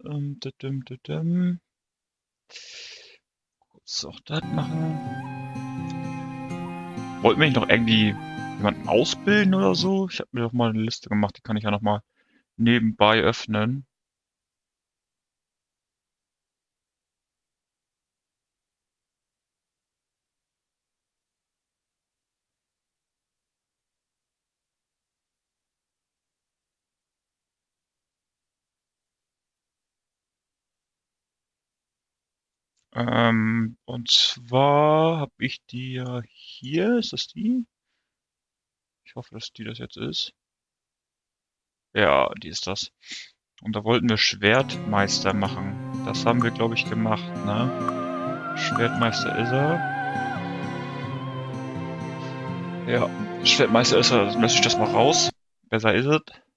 Düdüm, düdüm. Kurz auch das machen. Wollten wir nicht noch irgendwie jemanden ausbilden oder so? Ich habe mir doch mal eine Liste gemacht, die kann ich ja noch mal nebenbei öffnen. Und zwar habe ich die ja hier. Ist das die? Ich hoffe, dass die das jetzt ist. Ja, die ist das. Und da wollten wir Schwertmeister machen. Das haben wir, glaube ich, gemacht, ne? Schwertmeister ist er. Ja, Schwertmeister ist er. Dann lösche ich das mal raus. Besser ist es.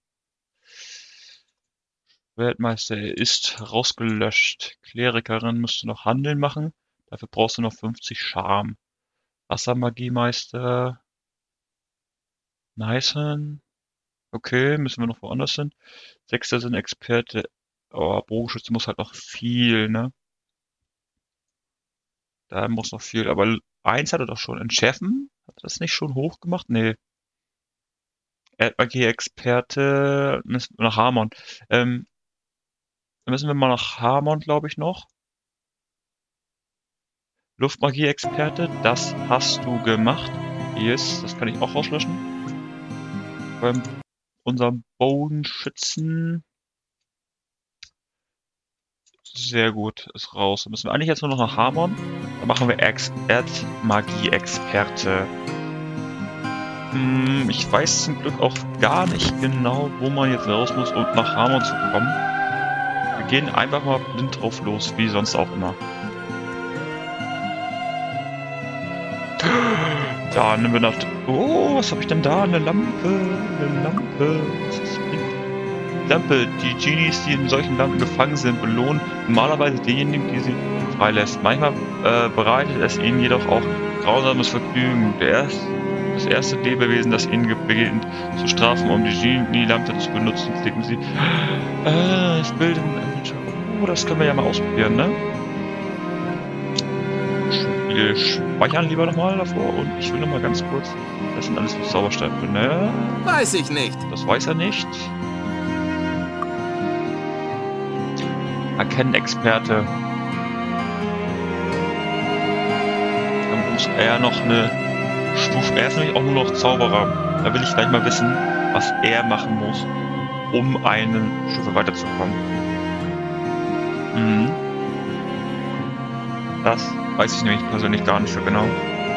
Schwertmeister ist rausgelöscht. Klerikerin musst du noch Handeln machen. Dafür brauchst du noch 50 Charme. Wassermagiemeister. Nicen. Okay, müssen wir noch woanders hin. Sechster sind Experte. Oh, Bogenschütze muss halt noch viel, ne? Da muss noch viel. Aber eins hat er doch schon. Entschärfen? Hat er das nicht schon hoch gemacht? Nee. Erdmagie-Experte. Nach Harmon. Dann müssen wir mal nach Harmon, glaube ich, noch. Luftmagie-Experte. Das hast du gemacht. Yes, das kann ich auch rauslöschen. Beim unserem Bogenschützen. Sehr gut, ist raus. Dann müssen wir eigentlich jetzt nur noch nach Harmon. Dann machen wir Erdmagie-Experte. Ich weiß zum Glück auch gar nicht genau, wo man jetzt raus muss, um nach Harmon zu kommen. Wir gehen einfach mal blind drauf los, wie sonst auch immer. Da nehmen wir nach... Oh, was habe ich denn da? Eine Lampe. Eine Lampe. Was ist das? Lampe. Die Genies, die in solchen Lampen gefangen sind, belohnen normalerweise diejenigen, die sie freilässt. Manchmal bereitet es ihnen jedoch auch grausames Vergnügen. Das erste Lebewesen, das ihnen beginnt zu strafen, um die Genie-Lampe zu benutzen, klicken sie. Es bildet... Oh, das können wir ja mal ausprobieren, ne? Wir speichern lieber nochmal davor und ich will nochmal ganz kurz... Das sind alles so Zauberstäbe, ne? Weiß ich nicht. Das weiß er nicht. Erkennen Experte. Dann muss er noch eine Stufe. Er ist nämlich auch nur noch Zauberer. Da will ich gleich mal wissen, was er machen muss, um eine Stufe weiterzukommen. Das weiß ich nämlich persönlich gar nicht so genau.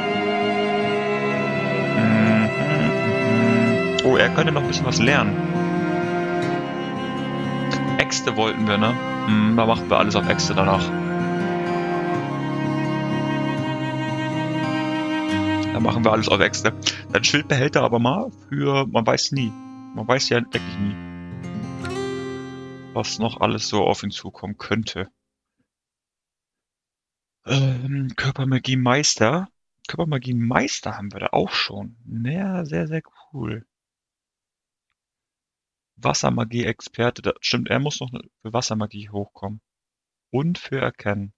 Oh, er könnte noch ein bisschen was lernen. Äxte wollten wir, ne? Da machen wir alles auf Äxte danach. Da machen wir alles auf Äxte. Dein Schild behält er aber mal für... Man weiß nie. Man weiß ja wirklich nie, was noch alles so auf ihn zukommen könnte. Körpermagie-Meister. Körpermagie-Meister haben wir da auch schon. Ja, sehr, sehr cool. Wassermagie-Experte. Das stimmt, er muss noch für Wassermagie hochkommen. Und für Erkennen.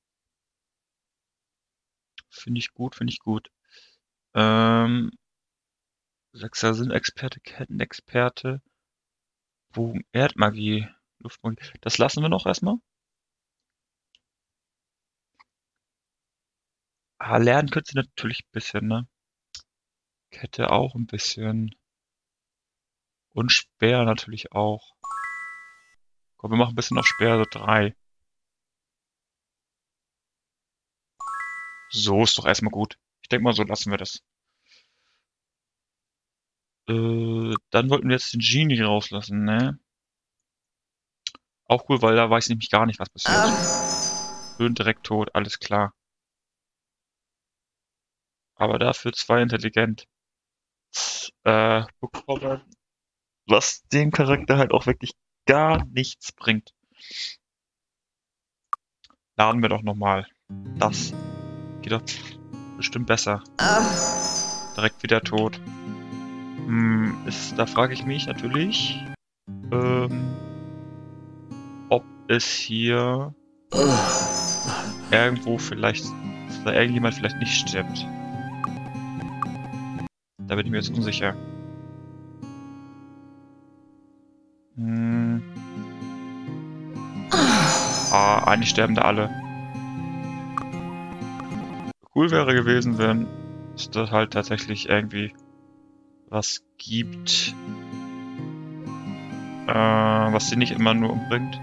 Finde ich gut, finde ich gut. Sechser Sinn-Experte, Kettenexperte, Bogen, Erdmagie, Luftmagie. Das lassen wir noch erstmal. Lernen könnt ihr natürlich ein bisschen, ne? Kette auch ein bisschen. Und Speer natürlich auch. Komm, wir machen ein bisschen auf Speer, so 3. So ist doch erstmal gut. Ich denke mal, so lassen wir das. Dann wollten wir jetzt den Genie rauslassen, ne? Auch cool, weil da weiß ich nämlich gar nicht, was passiert. Höhen direkt tot, alles klar. Aber dafür 2 intelligent. Bekommen, was dem Charakter halt auch wirklich gar nichts bringt. Laden wir doch nochmal. Das geht doch bestimmt besser. Direkt wieder tot. Da frage ich mich natürlich, ob ist hier irgendwo vielleicht, dass da irgendjemand vielleicht nicht stirbt. Da bin ich mir jetzt unsicher. Eigentlich sterben da alle. Cool wäre gewesen, wenn es da halt tatsächlich irgendwie was gibt, was sie nicht immer nur umbringt.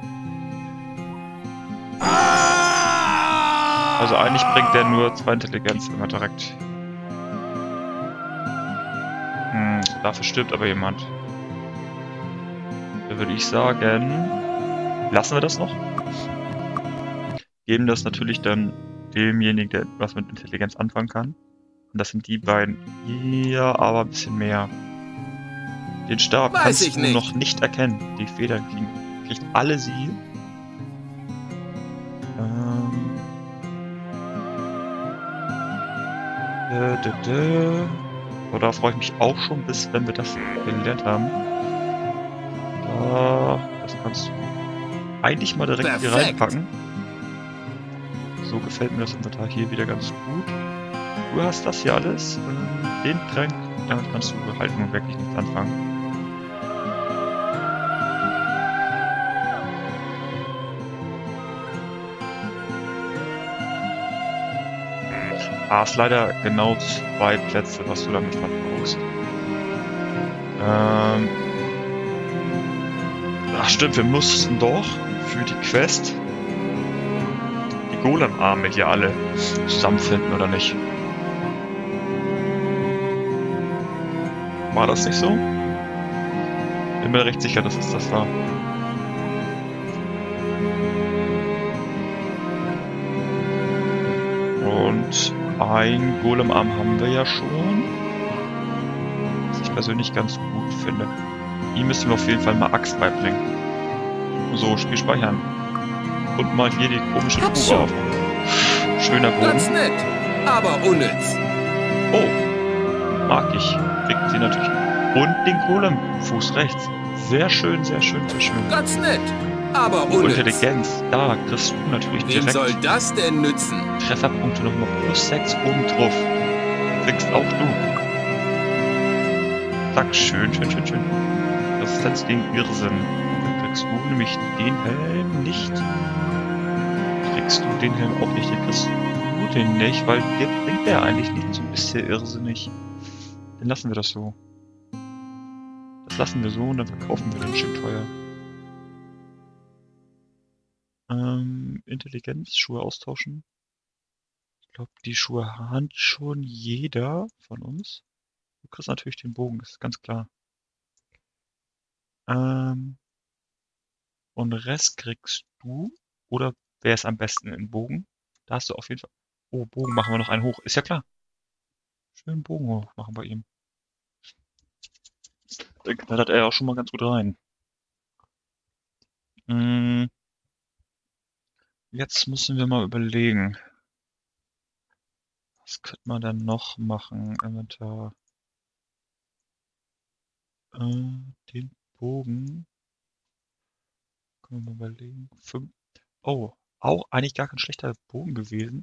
Also eigentlich bringt der nur 2 Intelligenz immer direkt. Dafür stirbt aber jemand. Da würde ich sagen, lassen wir das noch. Geben das natürlich dann demjenigen, der was mit Intelligenz anfangen kann. Und das sind die beiden hier, aber ein bisschen mehr. Den Stab kannst du noch nicht erkennen. Die Federn kriegt alle sie. So, da freue ich mich auch schon, bis wenn wir das gelernt haben. Das kannst du eigentlich mal direkt hier reinpacken. So gefällt mir das Inventar hier wieder ganz gut. Du hast das hier alles. Den Trank, damit kannst du halt nun wirklich nichts anfangen. Ist leider genau 2 Plätze, was du damit verbrauchst. Ach stimmt, wir mussten doch für die Quest die Golem-Arme hier alle zusammenfinden, oder nicht? War das nicht so? Bin mir recht sicher, dass es das war. Und ein Golem-Arm haben wir ja schon. Was ich persönlich ganz gut finde. Ihm müssen wir auf jeden Fall mal Axt beibringen. So, Spiel speichern. Und mal hier die komische Kuh auf. Schöner Bogen. Ganz nett, aber unnütz. Oh, mag ich. Kriegt sie natürlich. Und den Golem-Fuß rechts. Sehr schön, sehr schön, sehr schön. Ganz nett, aber unnütz. Intelligenz, da kriegst du natürlich direkt. Wem soll das denn nützen? Trefferpunkte nochmal plus 6 oben drauf. Kriegst auch du. Zack, schön, schön, schön, schön. Resistenz gegen Irrsinn. Dann kriegst du nämlich den Helm nicht. Kriegst du den Helm auch nicht. Den kriegst du den nicht, weil dir bringt der eigentlich nicht. So ein bisschen irrsinnig. Dann lassen wir das so. Das lassen wir so und dann verkaufen wir den schön teuer. Intelligenz, Schuhe austauschen. Ich glaube, die Schuhe hat schon jeder von uns. Du kriegst natürlich den Bogen, das ist ganz klar. Und Rest kriegst du. Oder wer ist am besten in Bogen? Da hast du auf jeden Fall. Oh, Bogen machen wir noch einen hoch. Ist ja klar. Schön Bogen hoch machen wir ihm. Da knallt er auch schon mal ganz gut rein. Jetzt müssen wir mal überlegen. Was könnte man denn noch machen? Inventar. Den Bogen. Können wir mal überlegen. Oh, auch eigentlich gar kein schlechter Bogen gewesen.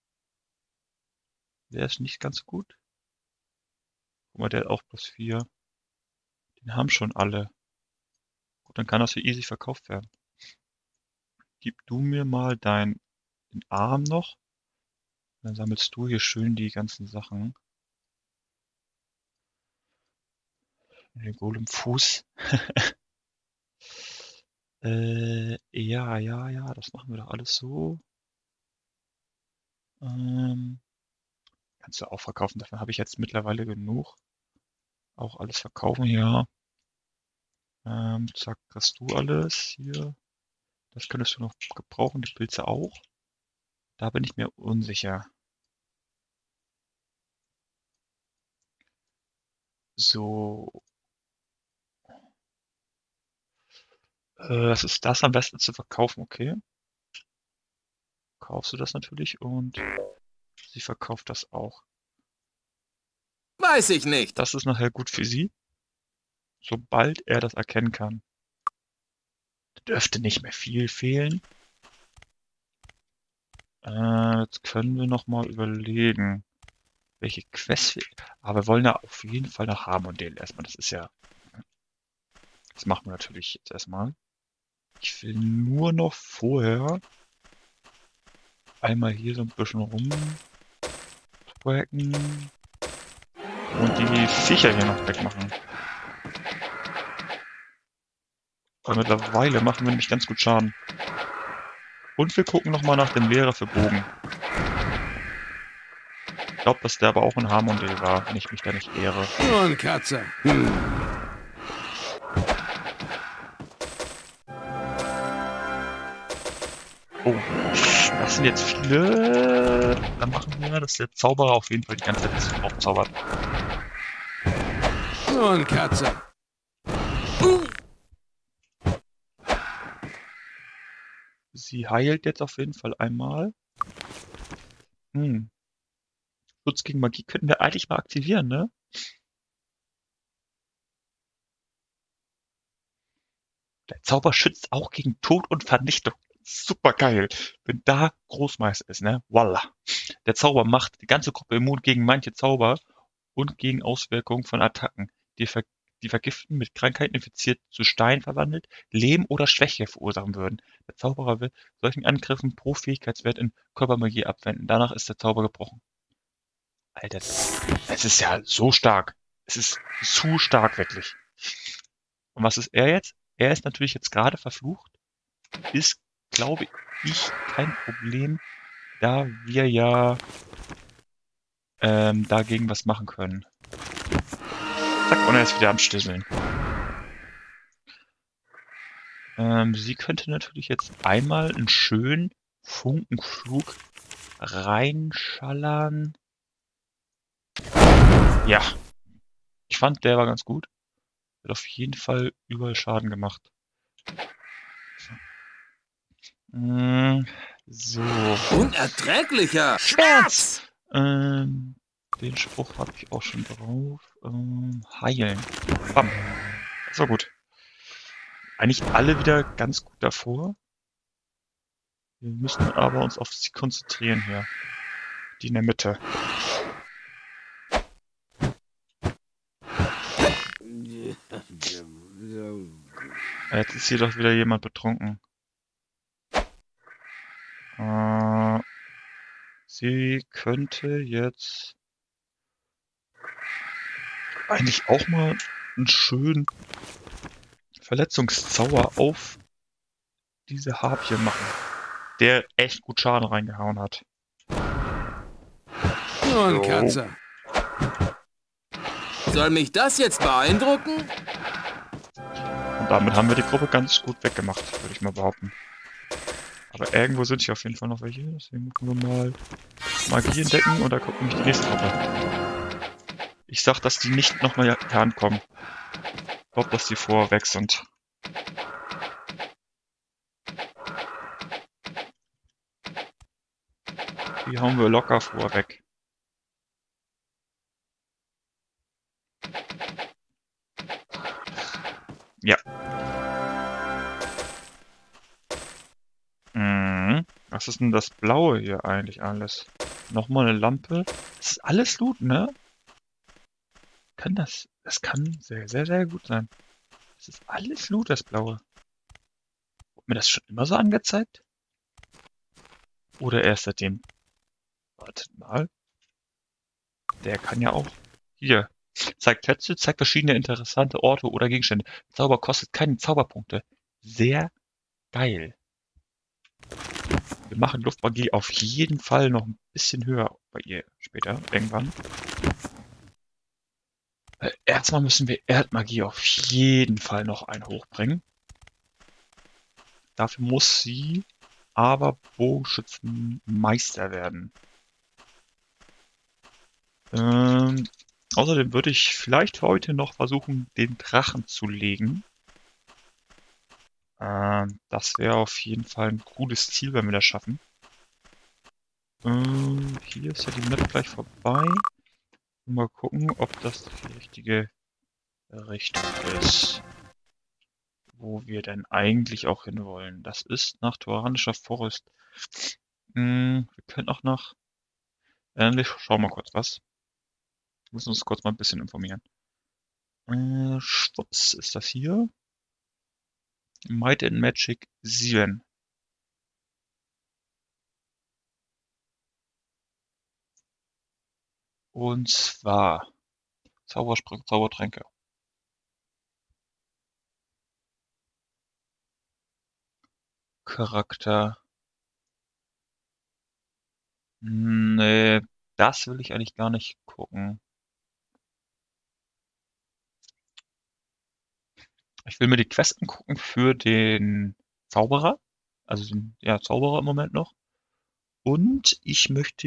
Der ist nicht ganz so gut. Guck mal, der hat auch plus 4. Den haben schon alle. Gut, dann kann das hier easy verkauft werden. Gib du mir mal den Arm noch. Dann sammelst du hier schön die ganzen Sachen. Den Golem-Fuß. ja, das machen wir doch alles so. Kannst du auch verkaufen, davon habe ich jetzt mittlerweile genug. Auch alles verkaufen, ja. Zack, hast du alles hier. Das könntest du noch gebrauchen, die Pilze auch. Da bin ich mir unsicher. So. Was ist das am besten zu verkaufen? Okay. Kaufst du das natürlich und sie verkauft das auch. Weiß ich nicht. Das ist nachher gut für sie, sobald er das erkennen kann. Dürfte nicht mehr viel fehlen. Jetzt können wir nochmal überlegen, welche Quests wir... Aber wir wollen ja auf jeden Fall nach Harmondale erstmal. Das ist ja... Das machen wir natürlich jetzt erstmal. Ich will nur noch vorher einmal hier so ein bisschen rumtracken und die Viecher hier noch wegmachen. Weil mittlerweile machen wir nämlich ganz gut Schaden. Und wir gucken nochmal nach dem Lehrer für Bogen. Ich glaube, dass der aber auch ein Harmondale war, wenn ich mich da nicht irre. Nur ein Katze. Oh, das sind jetzt viele. Dann machen wir, dass der Zauberer auf jeden Fall die ganze Zeit aufzaubert. Nur ein Katze. Sie heilt jetzt auf jeden Fall einmal. Schutz gegen Magie könnten wir eigentlich mal aktivieren, ne? Der Zauber schützt auch gegen Tod und Vernichtung. Super geil. Wenn da Großmeister ist, ne? Voila. Der Zauber macht die ganze Gruppe immun gegen manche Zauber und gegen Auswirkungen von Attacken, die Vergiften mit Krankheiten infiziert zu Stein verwandelt, Leben oder Schwäche verursachen würden. Der Zauberer will solchen Angriffen pro Fähigkeitswert in Körpermagie abwenden. Danach ist der Zauber gebrochen. Alter, es ist ja so stark. Es ist zu stark, wirklich. Und was ist er jetzt? Er ist natürlich jetzt gerade verflucht. Ist, glaube ich, kein Problem, da wir ja dagegen was machen können. Zack, und er ist wieder am Stisseln. Sie könnte natürlich jetzt einmal einen schönen Funkenflug reinschallern. Ja. Ich fand, der war ganz gut. Hat auf jeden Fall überall Schaden gemacht. So. Unerträglicher Schmerz! Den Spruch habe ich auch schon drauf. Heilen. Bam. Das war gut. Eigentlich alle wieder ganz gut davor. Wir müssen aber uns auf sie konzentrieren hier. Die in der Mitte. Jetzt ist hier doch wieder jemand betrunken. Sie könnte jetzt eigentlich auch mal einen schönen Verletzungszauber auf diese Harpie machen, der echt gut Schaden reingehauen hat. Nur ein Katze. Soll mich das jetzt beeindrucken? Und damit haben wir die Gruppe ganz gut weggemacht, würde ich mal behaupten. Aber irgendwo sind hier auf jeden Fall noch welche, deswegen müssen wir mal Magie entdecken und da kommt nämlich die nächste Gruppe. Ich sag, dass die nicht nochmal hier ankommen. Ich glaube, dass die vorher weg sind. Die hauen wir locker vorher weg. Ja. Was ist denn das Blaue hier eigentlich alles? Nochmal eine Lampe. Das ist alles Loot, ne? Kann das? Das kann sehr, sehr, sehr gut sein. Das ist alles Loot, das Blaue. Wurde mir das schon immer so angezeigt? Oder erst seitdem? Wartet mal. Der kann ja auch. Hier. Zeigt Plätze, zeigt verschiedene interessante Orte oder Gegenstände. Zauber kostet keine Zauberpunkte. Sehr geil. Wir machen Luftmagie auf jeden Fall noch ein bisschen höher bei ihr später, irgendwann. Erstmal müssen wir Erdmagie auf jeden Fall noch ein hochbringen. Dafür muss sie aber Bogenschützenmeister werden. Außerdem würde ich vielleicht heute noch versuchen, den Drachen zu legen. Das wäre auf jeden Fall ein cooles Ziel, wenn wir das schaffen. Hier ist ja die Map gleich vorbei. Mal gucken, ob das die richtige Richtung ist. wo wir denn eigentlich auch hinwollen. Das ist nach Toranischer Forest. Wir können auch nach... wir schauen mal kurz was. Wir müssen uns kurz mal ein bisschen informieren. Schwupps, ist das hier? Might and Magic 7. Und zwar Zaubertränke. Charakter. Nee, das will ich eigentlich gar nicht gucken. Ich will mir die Quest angucken für den Zauberer. Also den, ja, Zauberer im Moment noch. Und ich möchte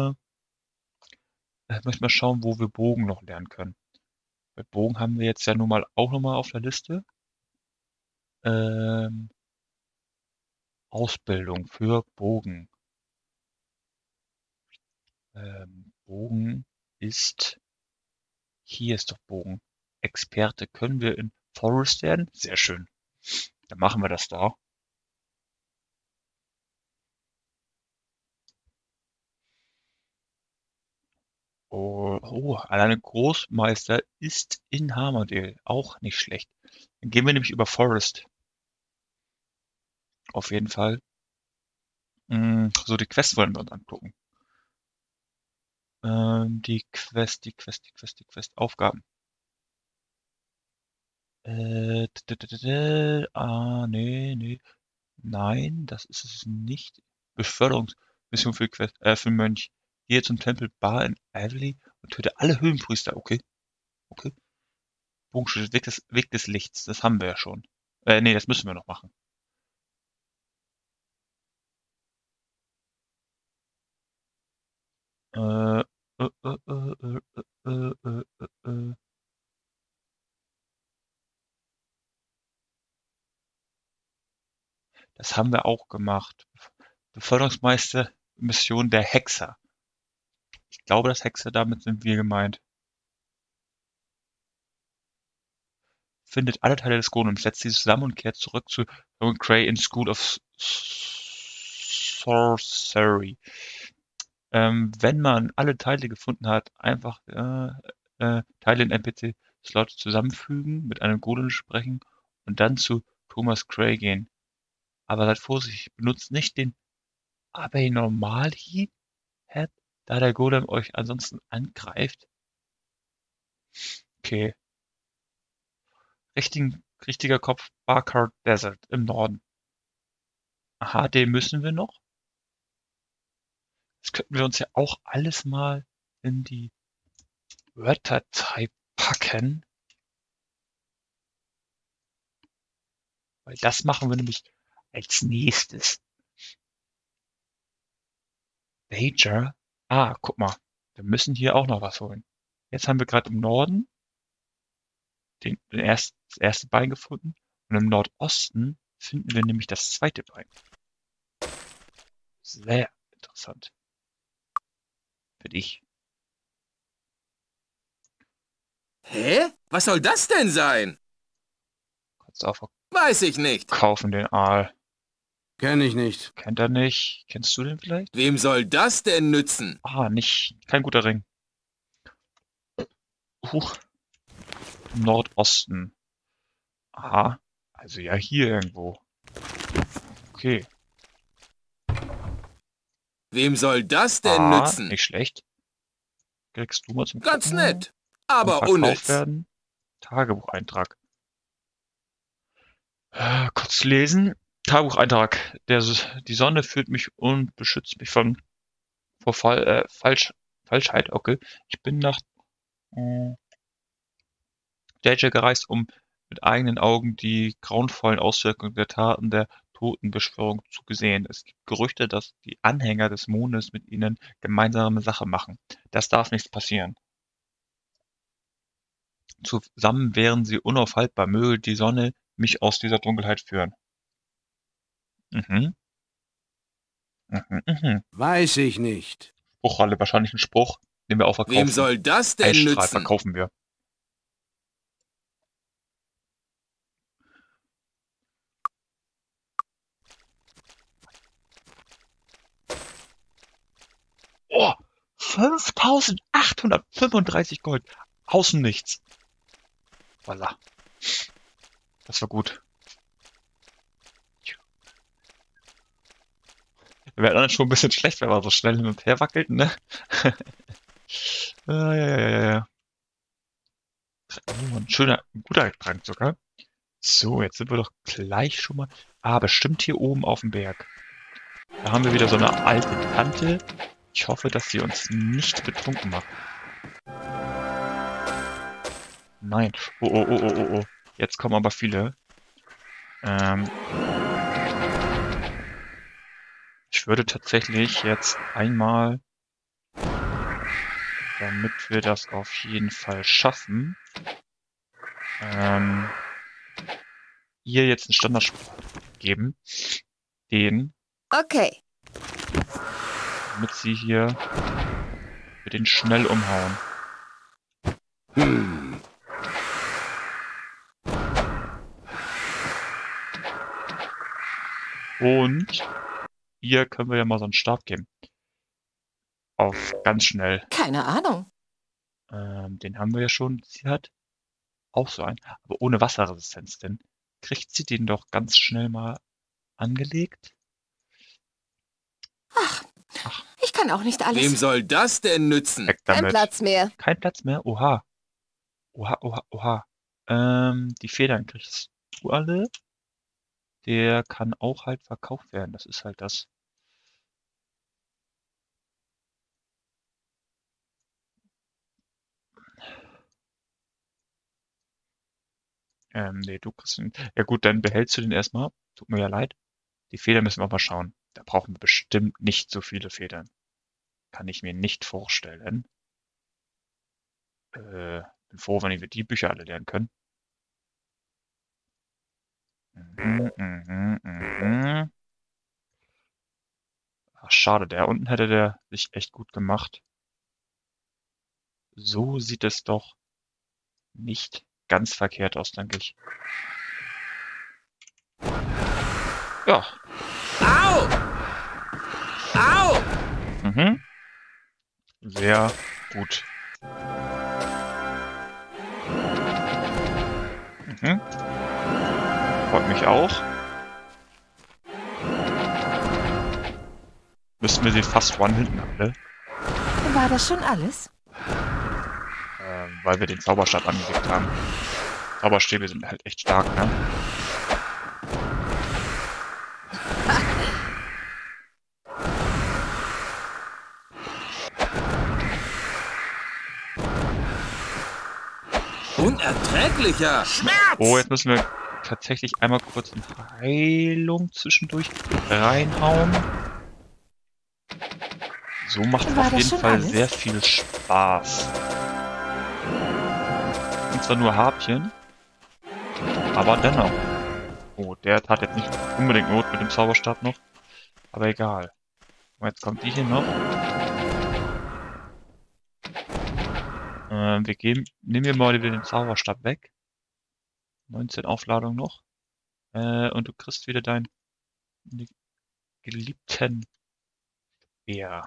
mal schauen, wo wir Bogen noch lernen können. Bei Bogen haben wir jetzt ja nun mal auch nochmal auf der Liste. Ähm, Ausbildung für Bogen. Bogen ist, hier ist doch Bogen. Experte, können wir in Forest werden? Sehr schön. Dann machen wir das da. Alleine Großmeister ist in Hammerndale. Auch nicht schlecht. Dann gehen wir nämlich über Forest. Auf jeden Fall. So, die Quest wollen wir uns angucken. Die Quest. Aufgaben. Nee. Nein, das ist es nicht. Beförderungsmission für Mönch. Gehe zum Tempel Bar in Avely und töte alle Höhlenpriester. Okay. Bogenschütze, Weg des Lichts. Das haben wir ja schon. Nee, das müssen wir noch machen. Äh, äh, äh, äh, äh, äh, äh, äh. Das haben wir auch gemacht. Beförderungsmeister Mission der Hexer. Ich glaube, das Hexer, damit sind wir gemeint. Findet alle Teile des Golems, setzt sie zusammen und kehrt zurück zu Owen Gray in School of Sorcery. Wenn man alle Teile gefunden hat, einfach Teile in NPC-Slot zusammenfügen, mit einem Golem sprechen und dann zu Thomas Gray gehen. Aber seid vorsichtig, benutzt nicht den Abbey Normal Head, da der Golem euch ansonsten angreift. Okay. Richtiger Kopf, Barker Desert im Norden. Aha, den müssen wir noch. Das könnten wir uns ja auch alles mal in die Word-Datei packen. Weil das machen wir nämlich als nächstes. Major. Guck mal. Wir müssen hier auch noch was holen. Jetzt haben wir gerade im Norden das erste Bein gefunden. Und im Nordosten finden wir nämlich das zweite Bein. Sehr interessant. Für dich. Hä? Was soll das denn sein? Kannst du auch Weiß ich nicht. kaufen, den Aal. Kenn ich nicht. Kennt er nicht? Kennst du den vielleicht? Wem soll das denn nützen? Kein guter Ring. Nordosten. Also ja hier irgendwo. Okay. Wem soll das denn nützen? Nicht schlecht. Kriegst du mal zum Ganz Gucken. nett, aber Verkauft unnütz. werden. Tagebucheintrag. Kurz lesen. Tagebucheintrag. Die Sonne führt mich und beschützt mich vor Falschheit. Okay. Ich bin nach JJ gereist, um mit eigenen Augen die grauenvollen Auswirkungen der Taten der Totenbeschwörung zu sehen. Es gibt Gerüchte, dass die Anhänger des Mondes mit ihnen gemeinsame Sache machen. Das darf nicht passieren. Zusammen wären sie unaufhaltbar. Möge die Sonne mich aus dieser Dunkelheit führen. Weiß ich nicht. Spruchrolle, wahrscheinlich ein Spruch, den wir auch verkaufen. Wem soll das denn Eisstrahl nützen? verkaufen wir. 5.835 Gold. Außen nichts. Voila. Das war gut. Wir werden dann schon ein bisschen schlecht, wenn man so schnell hin und her wackelt, ne? Ja. Oh, ein schöner, ein guter Trank sogar. So, jetzt sind wir doch gleich schon mal... Ah, bestimmt hier oben auf dem Berg. Da haben wir wieder so eine alte Tante. Ich hoffe, dass sie uns nicht betrunken macht. Nein. Oh. Jetzt kommen aber viele. Ich würde tatsächlich jetzt einmal, damit wir das auf jeden Fall schaffen, ihr jetzt einen Standardspruch geben, Okay. damit sie hier mit den schnell umhauen. Und hier können wir ja mal so einen Start geben. Auf ganz schnell. Keine Ahnung. Den haben wir ja schon. Sie hat auch so einen, aber ohne Wasserresistenz, denn kriegt sie den doch ganz schnell mal angelegt? Ach, ich kann auch nicht alles. Wem soll das denn nützen? Weg Kein damit. Platz mehr. Kein Platz mehr? Oha. Die Federn kriegst du alle. Der kann auch halt verkauft werden. Das ist halt das. Nee, du kriegst ihn. Ja gut, dann behältst du den erstmal. Tut mir ja leid. Die Federn müssen wir auch mal schauen. Da brauchen wir bestimmt nicht so viele Federn. Kann ich mir nicht vorstellen. Bin froh, wenn wir die Bücher alle lernen können. Ach, schade, der unten hätte der sich echt gut gemacht. So sieht es doch nicht ganz verkehrt aus, denke ich. Ja. Au! Au! Sehr gut. Freut mich auch. Müssten wir sie fast one-hitten alle. War das schon alles? Weil wir den Zauberstab angelegt haben. Zauberstäbe sind halt echt stark, ne? Unerträglicher Schmerz! Oh, jetzt müssen wir tatsächlich einmal kurz in Heilung zwischendurch reinhauen. So macht War auf das jeden schon Fall alles? sehr viel Spaß. Und zwar nur Harpien, aber dennoch. Oh, der tat jetzt nicht unbedingt Not mit dem Zauberstab noch, aber egal. Und jetzt kommt die hier noch. Nehmen wir mal wieder den Zauberstab weg. 19 Aufladung noch. Und du kriegst wieder deinen geliebten Bär.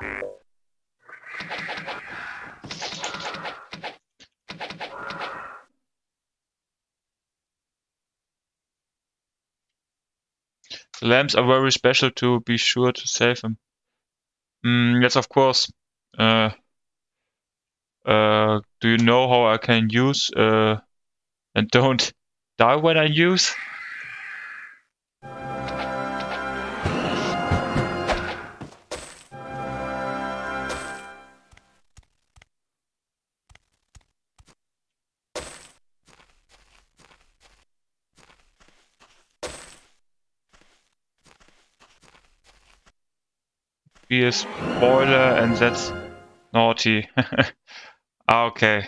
The lamps are very special to be sure to save them. Yes, of course. Do you know how I can use and don't die when I use? Be a spoiler and that's naughty. Ah, okay.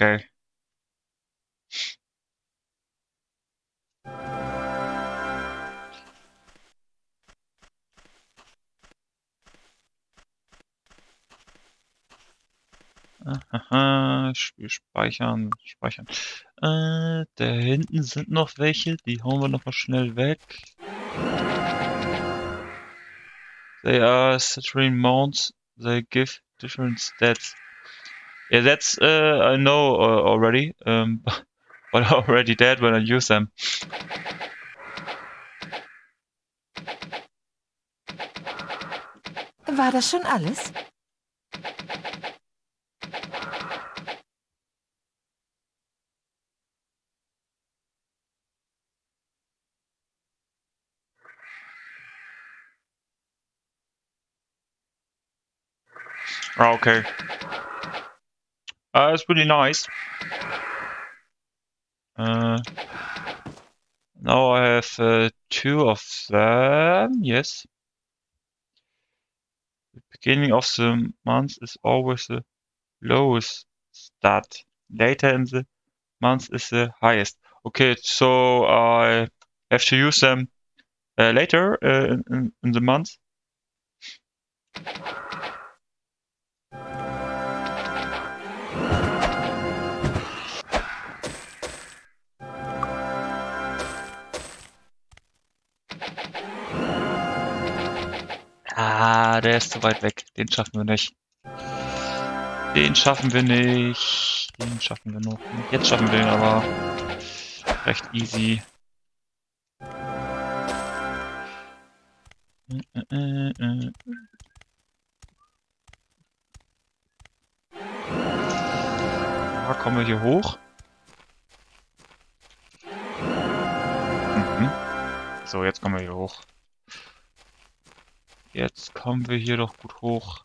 Spiel speichern. Da hinten sind noch welche, die hauen wir noch mal schnell weg. They are citrine mounts. They give different stats. Yeah, that's I know already, but I already dead when I use them. War das schon alles? Oh, okay. It's really nice. Now I have 2 of them. Yes. The beginning of the month is always the lowest stat. Later in the month is the highest. Okay, so I have to use them later in the month. Ah, der ist zu weit weg. Den schaffen wir nicht. Den schaffen wir nicht. Den schaffen wir noch nicht. Jetzt schaffen wir den aber recht easy. Da kommen wir hier hoch. So, jetzt kommen wir hier hoch. Jetzt kommen wir hier doch gut hoch.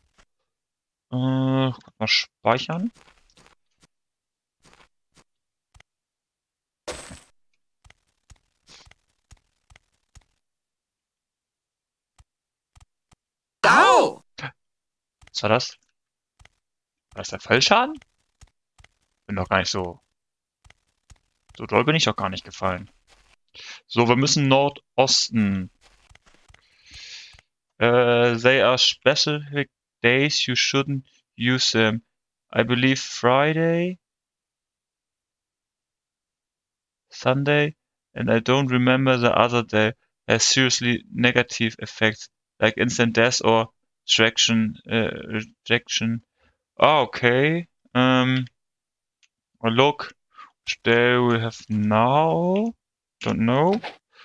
Mal speichern. Au! Was war das? War das der Fallschaden? Bin doch gar nicht so... So doll bin ich doch gar nicht gefallen. So, wir müssen Nordosten. They are specific days you shouldn't use them. I believe Friday, Sunday, and I don't remember the other day has seriously negative effects, like instant death or rejection. Ah, okay. Look, which day we have now? Don't know.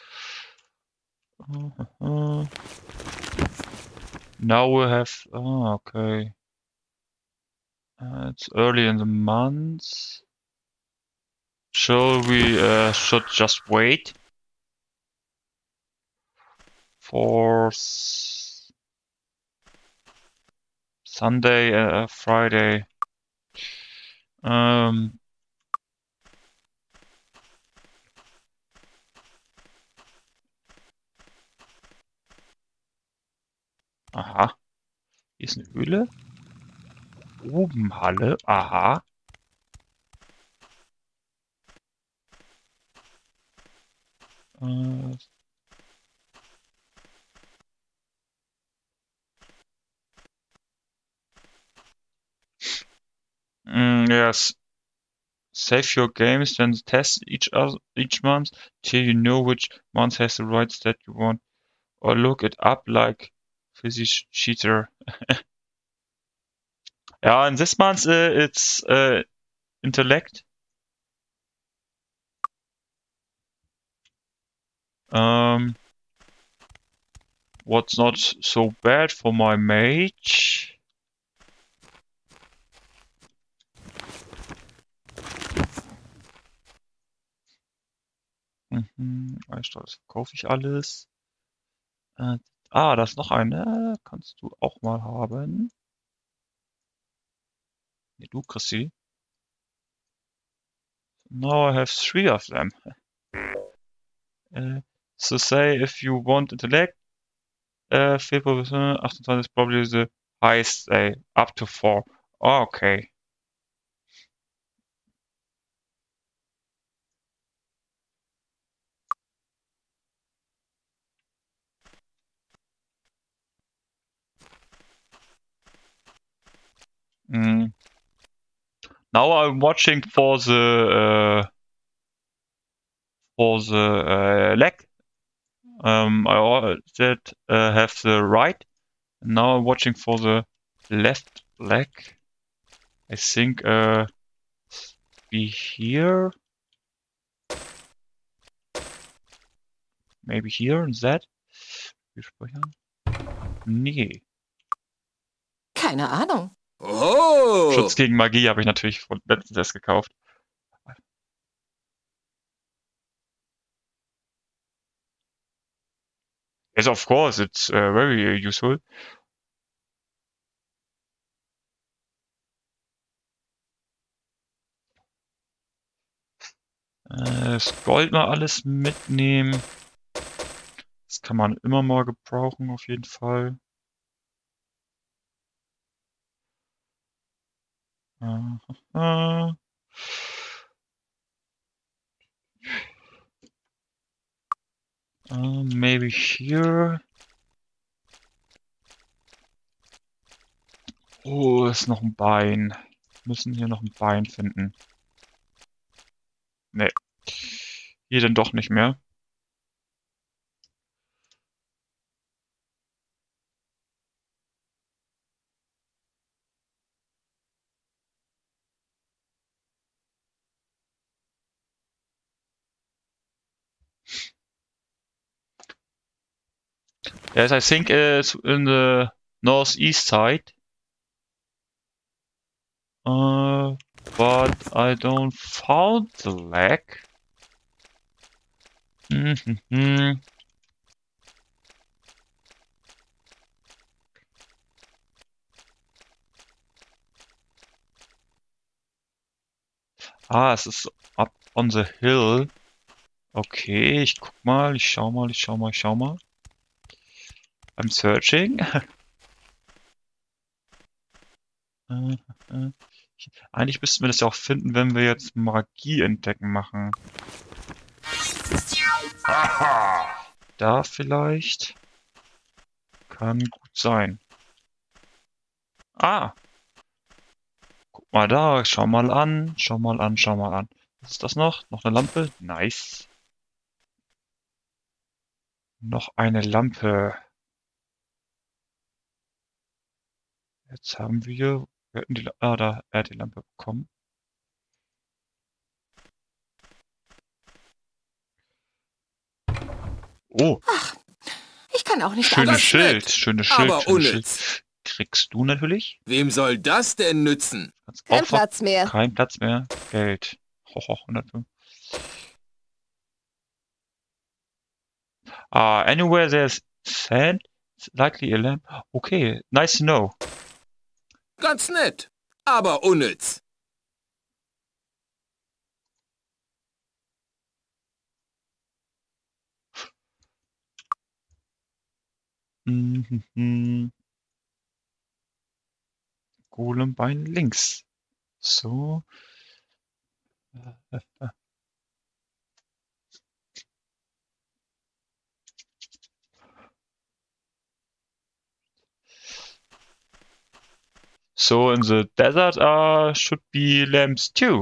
Now we have. Oh, okay. It's early in the month. Shall we should just wait for Sunday, Friday. Aha. Hier ist eine Höhle. Oben Halle. Aha. Yes. Save your games, then test each month till you know which month has the right stat you want. Or look it up like physics cheater. Yeah, in this month it's intellect. What's not so bad for my mage? Das verkaufe ich alles. Da ist noch eine. Kannst du auch mal haben. Nee, du kriegst sie. Now I have 3 of them. So say if you want intellect, February 28 is probably the highest, up to 4. Oh, okay. Now I'm watching for the leg. I did have the right. Now I'm watching for the left leg. I think be here. Maybe here and that. Nee. Keine Ahnung. Oh! Schutz gegen Magie habe ich natürlich letztens erst gekauft. Yes, of course, it's very useful. Das Gold mal alles mitnehmen. Das kann man immer mal gebrauchen, auf jeden Fall. Maybe here. Oh, ist noch ein Bein. Wir müssen hier noch ein Bein finden. Nee. Hier dann doch nicht mehr. Yes, I think it's in the northeast side. But I don't found the leg. Ah, es ist up on the hill. Okay, ich guck mal, ich schau mal. I'm searching. Eigentlich müssten wir das ja auch finden, wenn wir jetzt Magie entdecken machen. Da vielleicht. Kann gut sein. Ah! Guck mal da, schau mal an. Was ist das noch? Noch eine Lampe? Nice. Noch eine Lampe. Jetzt haben wir hatten die, da, er hat die Lampe bekommen. Oh, Ich kann auch nicht schönes alles. Schild, schönes Schild, Aber schönes unnütz. Schild. Kriegst du natürlich. Wem soll das denn nützen? Kannst Kein auch noch- Platz mehr. Kein Platz mehr. Geld. 105. Anywhere there's sand, it's likely a lamp. Okay, nice to know. Ganz nett, aber unnütz. Mhm. Golembein links. So. So in the desert should be lamps too.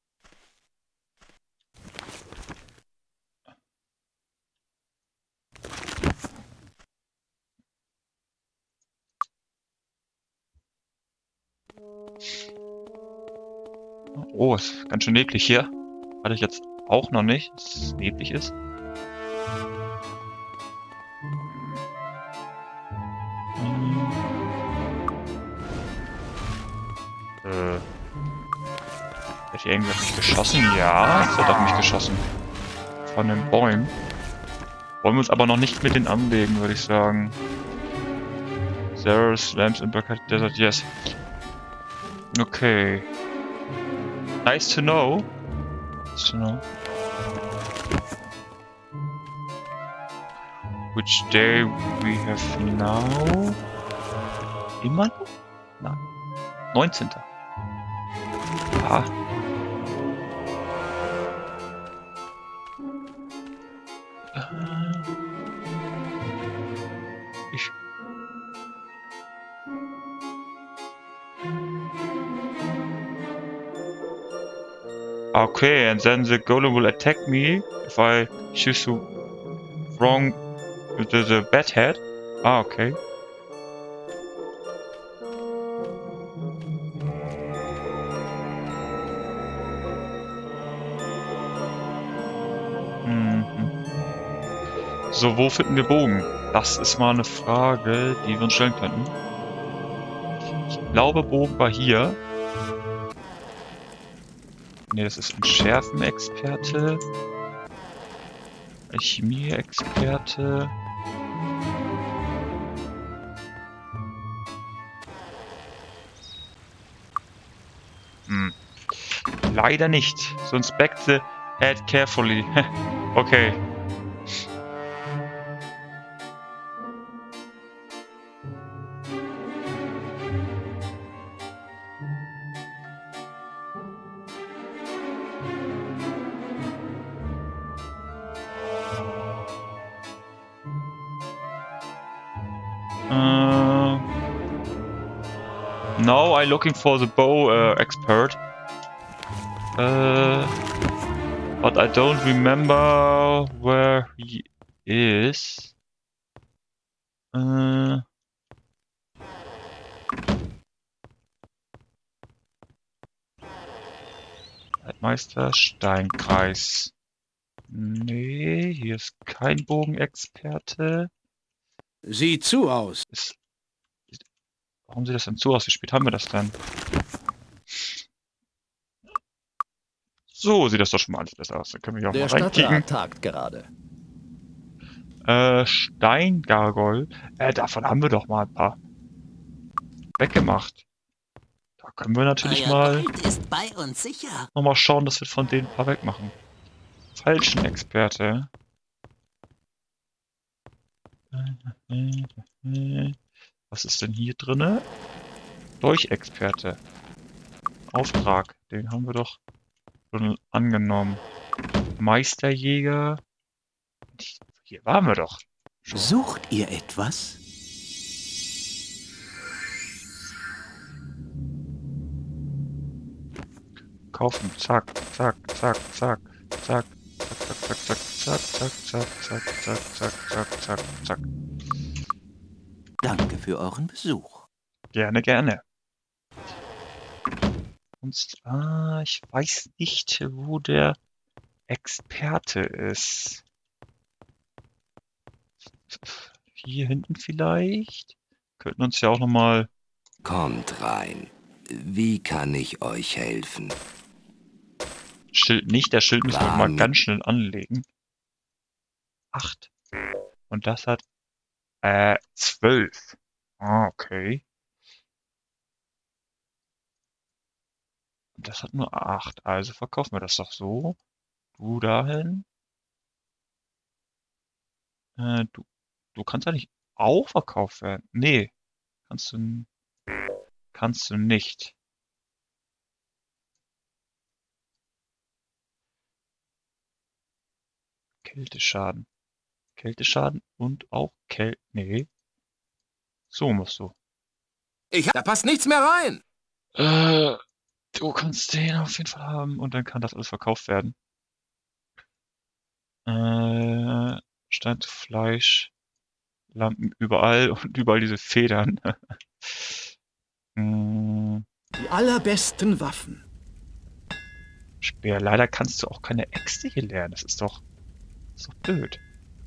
Oh, ist ganz schön neblig hier. Hatte ich jetzt auch noch nicht, dass es neblig ist. Hat hier irgendwer auf mich geschossen? Ja, es hat auf mich geschossen. Von den Bäumen. Wollen wir uns aber noch nicht mit denen anlegen, würde ich sagen. There's lamps in Bucket Desert, yes. Okay. Nice to know. Which day we have now? Immer noch? Nein. 19. Ah. Ich. Okay, and then the golem will attack me if I choose to wrong the bad head. Ah, okay. So, wo finden wir Bogen? Das ist mal eine Frage, die wir uns stellen könnten. Ich glaube, Bogen war hier. Ne, das ist Entschärfen-Experte. Alchemie-Experte. Leider nicht. So inspect the ad carefully. Okay. Now I'm looking for the bow expert. But I don't remember where he is. Waldmeister Steinkreis. Nee, hier ist kein Bogenexperte. Sieht zu aus. Warum sieht das denn so aus? Wie spät haben wir das denn? So sieht das doch schon mal alles besser aus. Da können wir hier auch Der mal reinkicken. Stadtrat tagt gerade. Steingargoll. Davon haben wir doch mal ein paar weggemacht. Da können wir natürlich mal Gold ist bei uns sicher. nochmal schauen, dass wir von denen ein paar wegmachen. Falschen Experte. Was ist denn hier drinne? Dolchexperte. Auftrag. Den haben wir doch schon angenommen. Meisterjäger. Hier waren wir doch. Schon. Sucht ihr etwas? Kaufen. Zack, zack, zack, zack, zack, zack, zack, zack, zack, zack, zack, zack, zack, zack, zack, zack. Danke für euren Besuch. Gerne, gerne. Sonst, ich weiß nicht, wo der Experte ist. Hier hinten vielleicht? Könnten uns ja auch nochmal... Kommt rein. Wie kann ich euch helfen? Schild nicht, der Schild müssen wir mal ganz schnell anlegen. 8. Und das hat 12. Ah, okay. Das hat nur 8. Also verkaufen wir das doch so. Du dahin. Du kannst ja nicht auch verkauft werden. Nee. Kannst du nicht. Kälteschaden. Kälteschaden und auch Nee. So musst du. Da passt nichts mehr rein. Du kannst den auf jeden Fall haben und dann kann das alles verkauft werden. Stein zu Fleisch. Lampen überall und überall diese Federn. Die allerbesten Waffen. Speer. Leider kannst du auch keine Äxte hier lernen. Das ist doch blöd.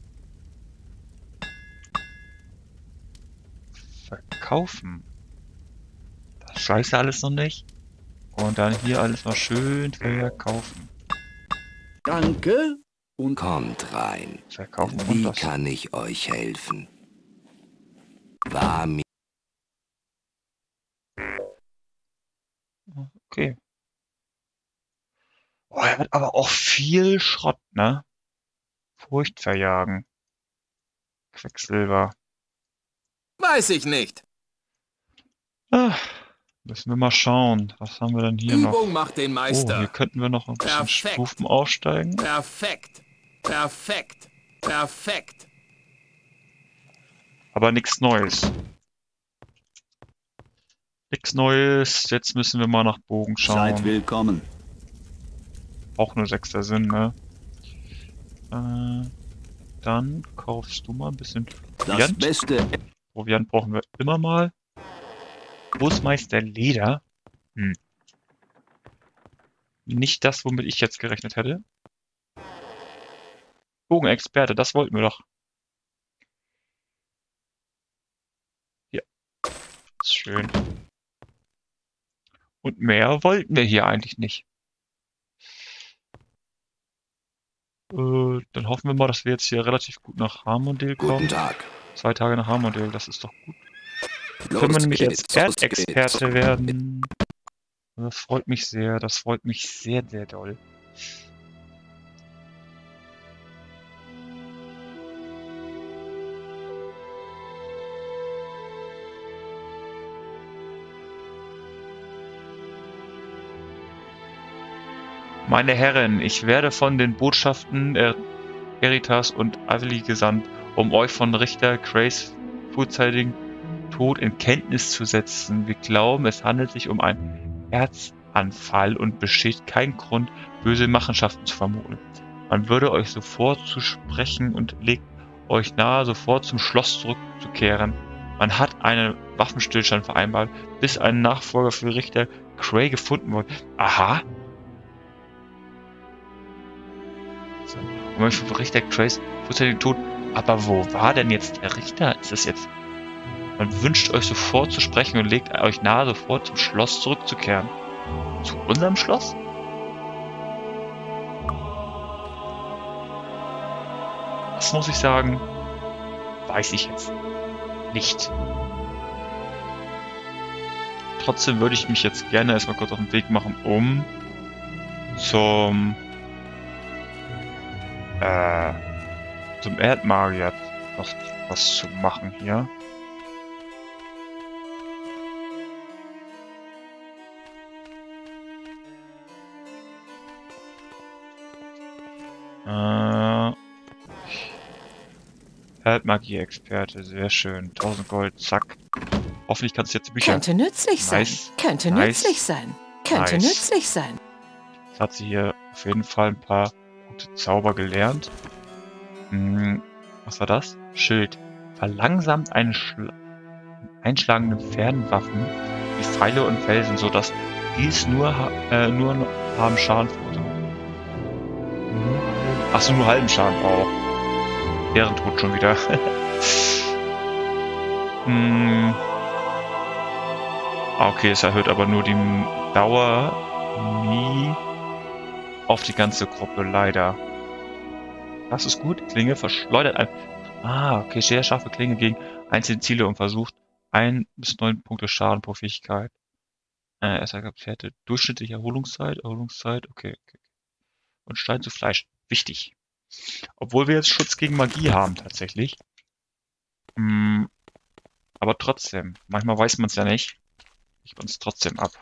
Verkaufen. Das scheiße alles noch nicht. Und dann hier alles mal schön verkaufen. Danke und Kommt rein. Verkaufen und Wie das. kann ich euch helfen? War mir Okay. Oh, er hat aber auch viel Schrott, ne? Furcht verjagen. Quecksilber. Weiß ich nicht. Müssen wir mal schauen. Was haben wir denn hier noch? Übung macht den Oh, Meister. hier könnten wir noch ein bisschen Perfekt. Stufen aufsteigen. Perfekt. Perfekt. Perfekt. Aber nichts Neues. Nichts Neues. Jetzt müssen wir mal nach Bogen seid schauen. willkommen. Auch nur 6. Sinn, ne? Dann kaufst du mal ein bisschen Das Proviant. Beste. Proviant brauchen wir immer mal. Großmeister Leder. Nicht das, womit ich jetzt gerechnet hätte. Bogenexperte, das wollten wir doch. schön. Und mehr wollten wir hier eigentlich nicht. Dann hoffen wir mal, dass wir jetzt hier relativ gut nach Harmondale kommen. Guten Tag. 2 Tage nach Harmondale, das ist doch gut. Los Können wir nämlich geht's, jetzt los Erdexperte geht's. werden. Das freut mich sehr, das freut mich sehr, sehr doll. Meine Herren, ich werde von den Botschaften Eritas und Aveli gesandt, um euch von Richter Grace vorzeitigen Tod in Kenntnis zu setzen. Wir glauben, es handelt sich um einen Herzanfall und besteht kein Grund, böse Machenschaften zu vermuten. Man würde euch sofort zu sprechen und legt euch nahe, sofort zum Schloss zurückzukehren. Man hat einen Waffenstillstand vereinbart, bis ein Nachfolger für Richter Gray gefunden wurde. Aha. Und man für Richter Grace vorzeitigen Tod. Aber wo war denn jetzt der Richter? Ist das jetzt... Man wünscht euch sofort zu sprechen und legt euch nahe, sofort zum Schloss zurückzukehren. Zu unserem Schloss? Das muss ich sagen, weiß ich jetzt nicht. Trotzdem würde ich mich jetzt gerne erstmal kurz auf den Weg machen, um zum Erdmagier noch was zu machen hier. Erdmagie-Experte, sehr schön. 1000 Gold, zack. Hoffentlich kannst du jetzt Bücher. Könnte nützlich sein. Nice. Könnte Nice. nützlich sein. Könnte Nice. nützlich sein. Jetzt hat sie hier auf jeden Fall ein paar gute Zauber gelernt. Was war das? Schild. Verlangsamt einen einschlagenden Fernwaffen wie Pfeile und Felsen, sodass dies nur haben Schaden verursachen. Achso, nur halben Schaden. Oh. Ehrentod schon wieder. Okay, es erhöht aber nur die Dauer nie auf die ganze Gruppe, leider. Das ist gut. Klinge verschleudert ein. Okay, sehr scharfe Klinge gegen einzelne Ziele und versucht 1 bis 9 Punkte Schaden pro Fähigkeit. Experte. Durchschnittliche Erholungszeit, okay. Und Stein zu Fleisch. Wichtig. Obwohl wir jetzt Schutz gegen Magie haben, tatsächlich. Aber trotzdem. Manchmal weiß man es ja nicht. Ich uns trotzdem ab.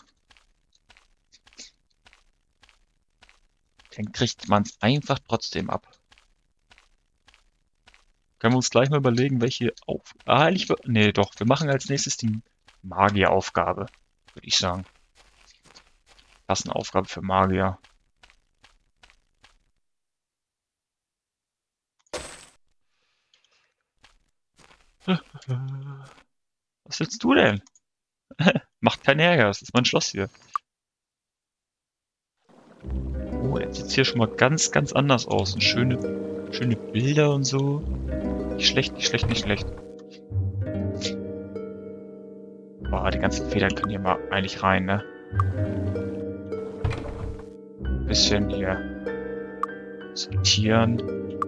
Dann kriegt man es einfach trotzdem ab. Können wir uns gleich mal überlegen, welche nee, doch. Wir machen als nächstes die Magieraufgabe, würde ich sagen. Das ist eine Aufgabe für Magier. Was willst du denn? Macht keinen Ärger, das ist mein Schloss hier. Oh, jetzt sieht es hier schon mal ganz, ganz anders aus. Und schöne Bilder und so. Nicht schlecht, nicht schlecht, nicht schlecht. Boah, die ganzen Federn können hier mal eigentlich rein, ne? Bisschen hier sortieren.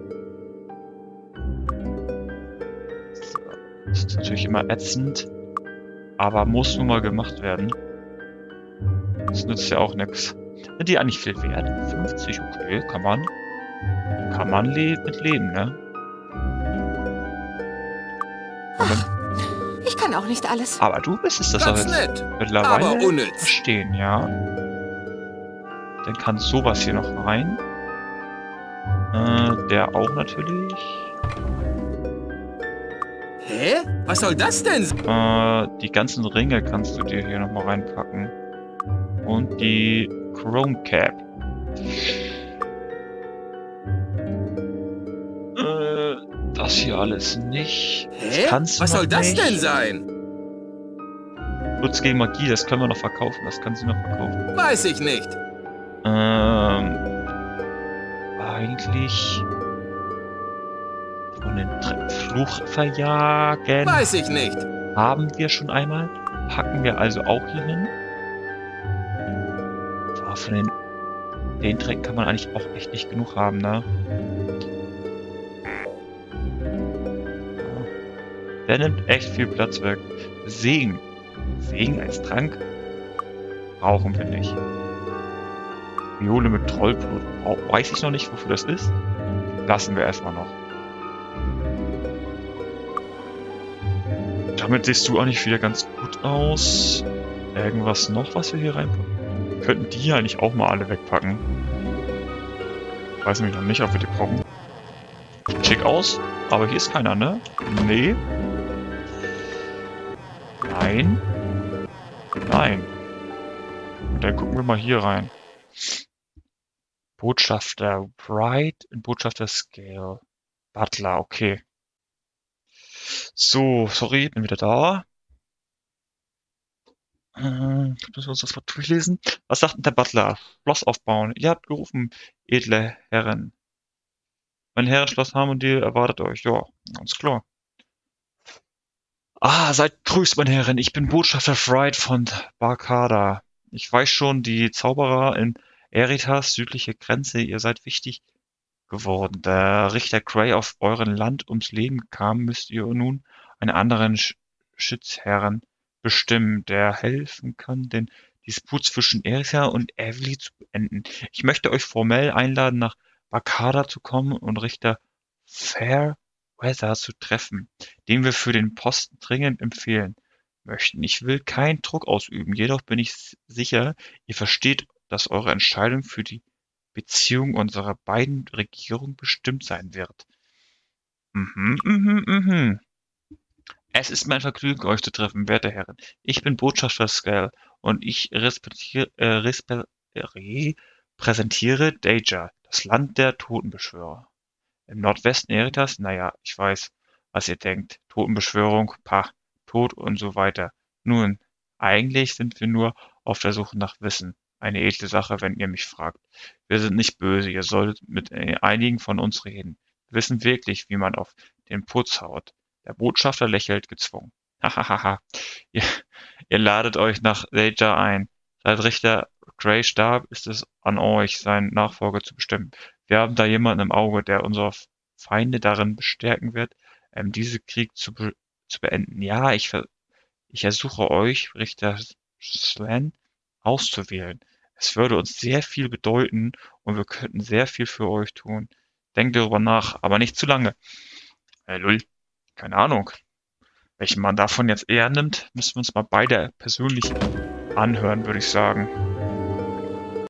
So, das ist natürlich immer ätzend. Aber muss nun mal gemacht werden. Das nützt ja auch nichts. Sind die eigentlich viel wert? 50, okay, kann man mit leben, ne? Ich kann auch nicht alles. Aber du bist es, das Ganz auch nett, jetzt mittlerweile aber unnütz. verstehen, ja. Dann kann sowas hier noch rein. Der auch natürlich. Hä? Was soll das denn? Die ganzen Ringe kannst du dir hier nochmal reinpacken. Und die Chrome Cap. Das hier alles nicht. Hä? Kannst du Was noch soll das nicht. denn sein? Schutz gegen Magie, das können wir noch verkaufen. Das kann sie noch verkaufen. Weiß ich nicht. Eigentlich von den Fluch verjagen. Weiß ich nicht. haben wir schon einmal. Packen wir also auch hier hin. Boah, von den Dreck kann man eigentlich auch echt nicht genug haben, ne? Der nimmt echt viel Platz weg. Segen. Segen als Trank brauchen wir nicht. Viole mit Trollblut. Weiß ich noch nicht, wofür das ist. Lassen wir erstmal noch. Damit siehst du auch nicht wieder ganz gut aus. Irgendwas noch, was wir hier reinpacken? Wir könnten die eigentlich auch mal alle wegpacken. Weiß nämlich noch nicht, ob wir die brauchen. Sieht schick aus, aber hier ist keiner, ne? Nee. Nein. Nein. Und dann gucken wir mal hier rein. Botschafter Wright und Botschafter Scale. Butler, okay. So, sorry, bin wieder da. Müssen wir uns das mal durchlesen? Was sagt denn der Butler? Schloss aufbauen. Ihr habt gerufen, edle Herren. Mein Herrenschloss Harmondale erwartet euch. Ja, ganz klar. Ah, seid grüßt, meine Herren. Ich bin Botschafter Fried von Barkada. Ich weiß schon, die Zauberer in Eritas, südliche Grenze, ihr seid wichtig geworden. Da Richter Grey auf euren Land ums Leben kam, müsst ihr nun einen anderen Schützherren bestimmen, der helfen kann, den Disput zwischen Erika und Evely zu beenden. Ich möchte euch formell einladen, nach Barkada zu kommen und Richter Fairweather zu treffen, den wir für den Posten dringend empfehlen möchten. Ich will keinen Druck ausüben, jedoch bin ich sicher, ihr versteht, dass eure Entscheidung für die Beziehung unserer beiden Regierungen bestimmt sein wird. Es ist mein Vergnügen, euch zu treffen, werte Herren. Ich bin Botschafter Scale und ich repräsentiere Deja, das Land der Totenbeschwörer. Im Nordwesten Eritas, naja, ich weiß, was ihr denkt. Totenbeschwörung, pah, Tod und so weiter. Nun, eigentlich sind wir nur auf der Suche nach Wissen. Eine edle Sache, wenn ihr mich fragt. Wir sind nicht böse, ihr solltet mit einigen von uns reden. Wir wissen wirklich, wie man auf den Putz haut. Der Botschafter lächelt gezwungen. Hahaha. Ihr ladet euch nach Deja ein. Seit Richter Grey starb, ist es an euch, seinen Nachfolger zu bestimmen. Wir haben da jemanden im Auge, der unsere Feinde darin bestärken wird, diesen Krieg zu beenden. Ja, ich ersuche euch, Richter Slan, auszuwählen. Es würde uns sehr viel bedeuten und wir könnten sehr viel für euch tun. Denkt darüber nach, aber nicht zu lange. Lull, keine Ahnung. Welchen man davon jetzt eher nimmt, müssen wir uns mal beide persönlich anhören, würde ich sagen.